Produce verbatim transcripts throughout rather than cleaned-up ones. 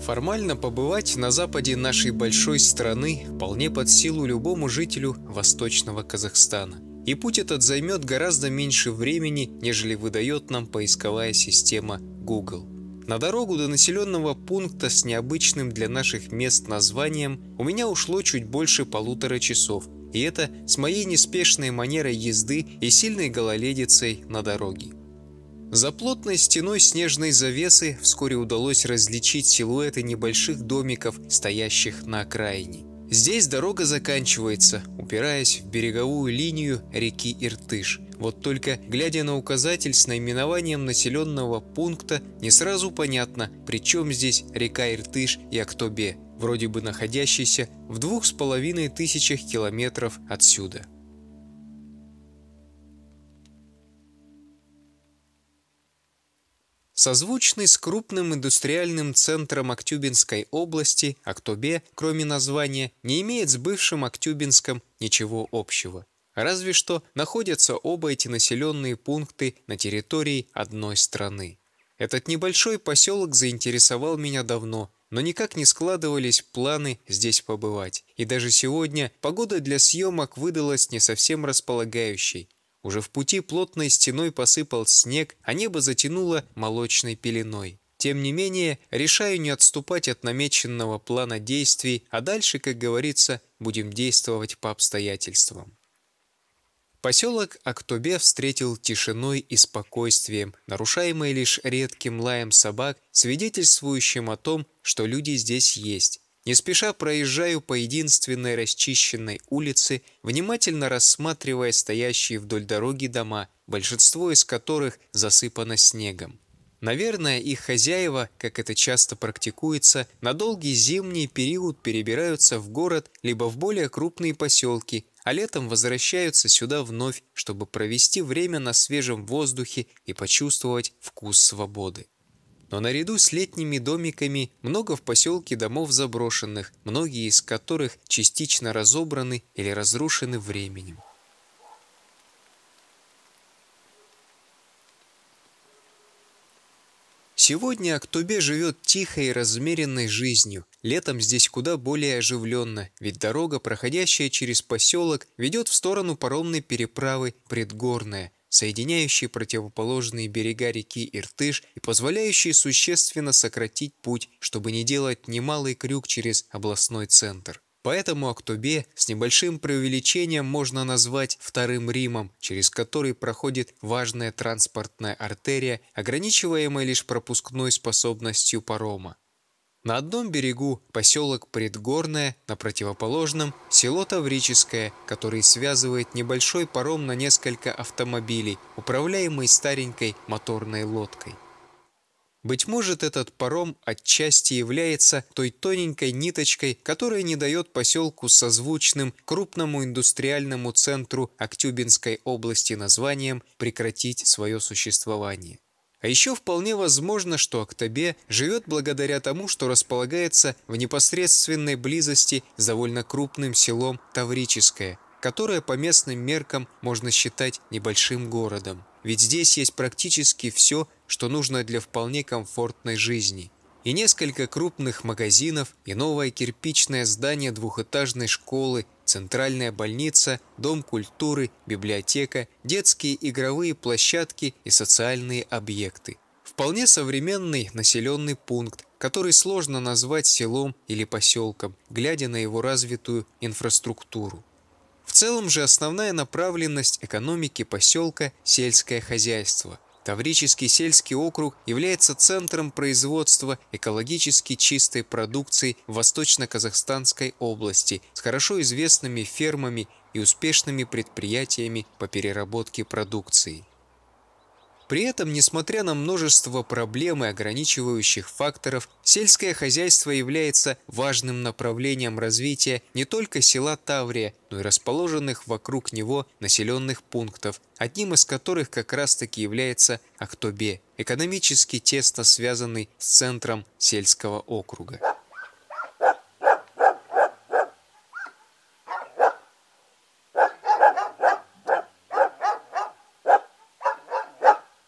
Формально побывать на западе нашей большой страны вполне под силу любому жителю восточного Казахстана. И путь этот займет гораздо меньше времени, нежели выдает нам поисковая система Google. На дорогу до населенного пункта с необычным для наших мест названием у меня ушло чуть больше полутора часов, и это с моей неспешной манерой езды и сильной гололедицей на дороге. За плотной стеной снежной завесы вскоре удалось различить силуэты небольших домиков, стоящих на окраине. Здесь дорога заканчивается, упираясь в береговую линию реки Иртыш. Вот только, глядя на указатель с наименованием населенного пункта, не сразу понятно, при чем здесь река Иртыш и Актобе, вроде бы находящийся в двух с половиной тысячах километров отсюда. Созвучный с крупным индустриальным центром Актюбинской области, Актобе, кроме названия, не имеет с бывшим Актюбинском ничего общего. Разве что находятся оба эти населенные пункты на территории одной страны. Этот небольшой поселок заинтересовал меня давно, но никак не складывались планы здесь побывать. И даже сегодня погода для съемок выдалась не совсем располагающей. Уже в пути плотной стеной посыпал снег, а небо затянуло молочной пеленой. Тем не менее, решаю не отступать от намеченного плана действий, а дальше, как говорится, будем действовать по обстоятельствам. Поселок Актобе встретил тишиной и спокойствием, нарушаемой лишь редким лаем собак, свидетельствующим о том, что люди здесь есть. Не спеша проезжаю по единственной расчищенной улице, внимательно рассматривая стоящие вдоль дороги дома, большинство из которых засыпано снегом. Наверное, их хозяева, как это часто практикуется, на долгий зимний период перебираются в город либо в более крупные поселки, а летом возвращаются сюда вновь, чтобы провести время на свежем воздухе и почувствовать вкус свободы. Но наряду с летними домиками много в поселке домов заброшенных, многие из которых частично разобраны или разрушены временем. Сегодня Актобе живет тихой и размеренной жизнью. Летом здесь куда более оживленно, ведь дорога, проходящая через поселок, ведет в сторону паромной переправы Предгорная, соединяющей противоположные берега реки Иртыш и позволяющей существенно сократить путь, чтобы не делать немалый крюк через областной центр. Поэтому Актобе с небольшим преувеличением можно назвать вторым Римом, через который проходит важная транспортная артерия, ограничиваемая лишь пропускной способностью парома. На одном берегу поселок Предгорное, на противоположном – село Таврическое, который связывает небольшой паром на несколько автомобилей, управляемый старенькой моторной лодкой. Быть может, этот паром отчасти является той тоненькой ниточкой, которая не дает поселку с созвучным крупному индустриальному центру Актюбинской области названием прекратить свое существование. А еще вполне возможно, что Актобе живет благодаря тому, что располагается в непосредственной близости с довольно крупным селом Таврическое, которое по местным меркам можно считать небольшим городом. Ведь здесь есть практически все, что нужно для вполне комфортной жизни. И несколько крупных магазинов, и новое кирпичное здание двухэтажной школы, центральная больница, дом культуры, библиотека, детские игровые площадки и социальные объекты. Вполне современный населенный пункт, который сложно назвать селом или поселком, глядя на его развитую инфраструктуру. В целом же основная направленность экономики поселка – сельское хозяйство. Таврический сельский округ является центром производства экологически чистой продукции в Восточно-Казахстанской области с хорошо известными фермами и успешными предприятиями по переработке продукции. При этом, несмотря на множество проблем и ограничивающих факторов, сельское хозяйство является важным направлением развития не только села Таврия, но и расположенных вокруг него населенных пунктов, одним из которых как раз-таки является Актобе, экономически тесно связанный с центром сельского округа.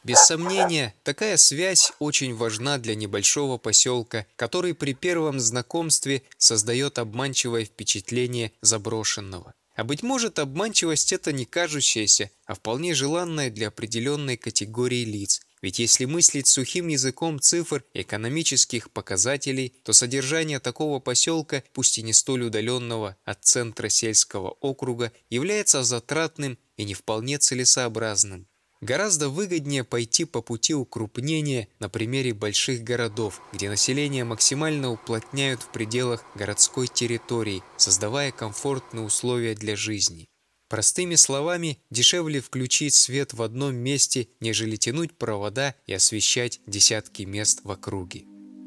Без сомнения, такая связь очень важна для небольшого поселка, который при первом знакомстве создает обманчивое впечатление заброшенного. А быть может, обманчивость это не кажущаяся, а вполне желанная для определенной категории лиц. Ведь если мыслить сухим языком цифр и экономических показателей, то содержание такого поселка, пусть и не столь удаленного от центра сельского округа, является затратным и не вполне целесообразным. Гораздо выгоднее пойти по пути укрупнения на примере больших городов, где население максимально уплотняют в пределах городской территории, создавая комфортные условия для жизни. Простыми словами, дешевле включить свет в одном месте, нежели тянуть провода и освещать десятки мест в округе.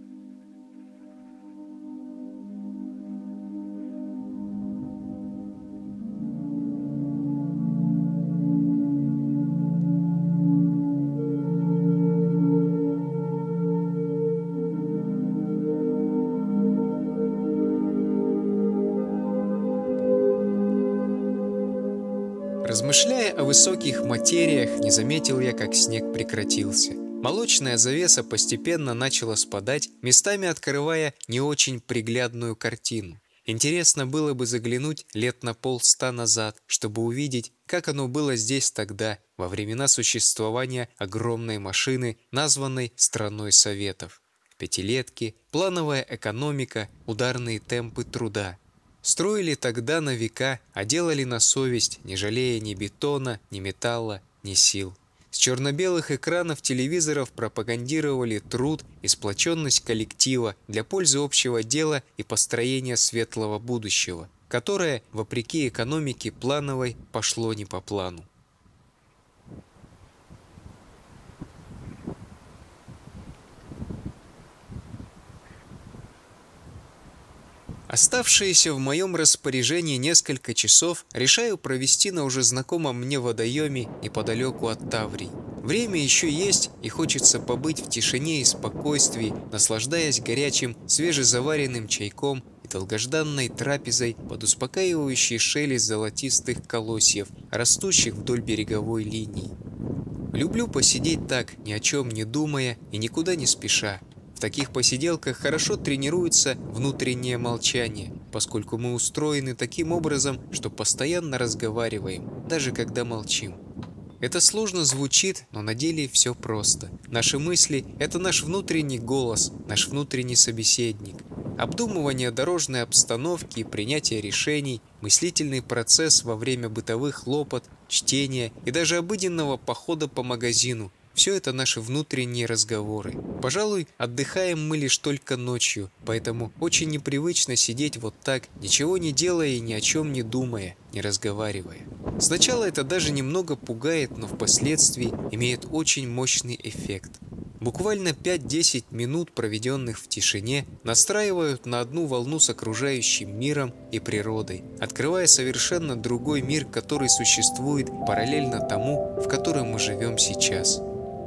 Размышляя о высоких материях, не заметил я, как снег прекратился. Молочная завеса постепенно начала спадать, местами открывая не очень приглядную картину. Интересно было бы заглянуть лет на полста назад, чтобы увидеть, как оно было здесь тогда, во времена существования огромной машины, названной «Страной Советов». Пятилетки, плановая экономика, ударные темпы труда. Строили тогда на века, а делали на совесть, не жалея ни бетона, ни металла, ни сил. С черно-белых экранов телевизоров пропагандировали труд и сплоченность коллектива для пользы общего дела и построения светлого будущего, которое, вопреки экономике плановой, пошло не по плану. Оставшиеся в моем распоряжении несколько часов решаю провести на уже знакомом мне водоеме неподалеку от Таврии. Время еще есть, и хочется побыть в тишине и спокойствии, наслаждаясь горячим, свежезаваренным чайком и долгожданной трапезой под успокаивающий шелест золотистых колосьев, растущих вдоль береговой линии. Люблю посидеть так, ни о чем не думая и никуда не спеша. В таких посиделках хорошо тренируется внутреннее молчание, поскольку мы устроены таким образом, что постоянно разговариваем, даже когда молчим. Это сложно звучит, но на деле все просто. Наши мысли – это наш внутренний голос, наш внутренний собеседник. Обдумывание дорожной обстановки и принятие решений, мыслительный процесс во время бытовых хлопот, чтения и даже обыденного похода по магазину – все это наши внутренние разговоры. Пожалуй, отдыхаем мы лишь только ночью, поэтому очень непривычно сидеть вот так, ничего не делая и ни о чем не думая, не разговаривая. Сначала это даже немного пугает, но впоследствии имеет очень мощный эффект. Буквально пять-десять минут, проведенных в тишине, настраивают на одну волну с окружающим миром и природой, открывая совершенно другой мир, который существует параллельно тому, в котором мы живем сейчас.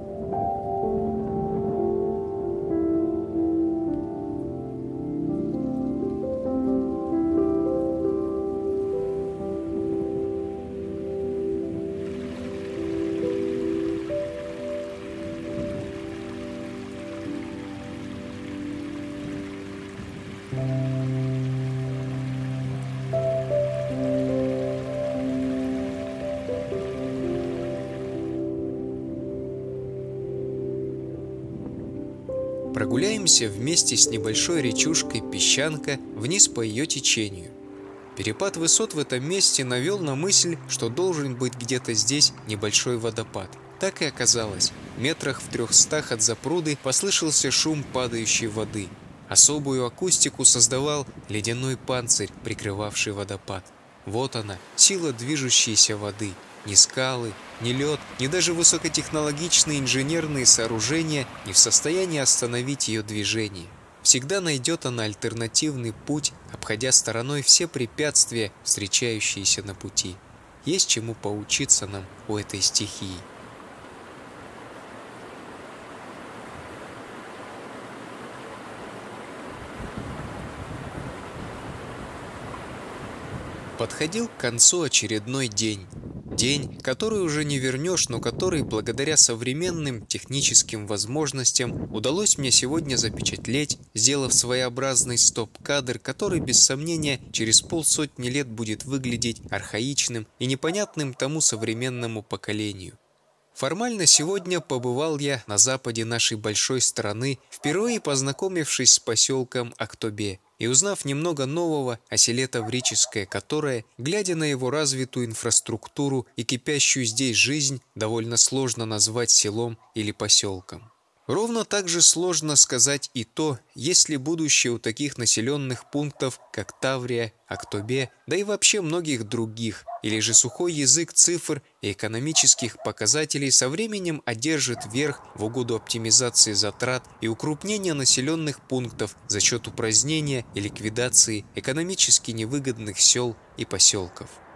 Прогуляемся вместе с небольшой речушкой Песчанка вниз по ее течению. Перепад высот в этом месте навел на мысль, что должен быть где-то здесь небольшой водопад. Так и оказалось. Метрах в трехстах от запруды послышался шум падающей воды. Особую акустику создавал ледяной панцирь, прикрывавший водопад. Вот она, сила движущейся воды. Ни скалы, ни лед, ни даже высокотехнологичные инженерные сооружения не в состоянии остановить ее движение. Всегда найдет она альтернативный путь, обходя стороной все препятствия, встречающиеся на пути. Есть чему поучиться нам у этой стихии. Подходил к концу очередной день. День, который уже не вернешь, но который благодаря современным техническим возможностям удалось мне сегодня запечатлеть, сделав своеобразный стоп-кадр, который без сомнения через полсотни лет будет выглядеть архаичным и непонятным тому современному поколению. Формально сегодня побывал я на западе нашей большой страны, впервые познакомившись с поселком Актобе и узнав немного нового о селе Таврическое, которое, глядя на его развитую инфраструктуру и кипящую здесь жизнь, довольно сложно назвать селом или поселком. Ровно так же сложно сказать и то, есть ли будущее у таких населенных пунктов, как Таврия, Актобе, да и вообще многих других, или же сухой язык цифр и экономических показателей со временем одержит верх в угоду оптимизации затрат и укрупнения населенных пунктов за счет упразднения и ликвидации экономически невыгодных сел и поселков.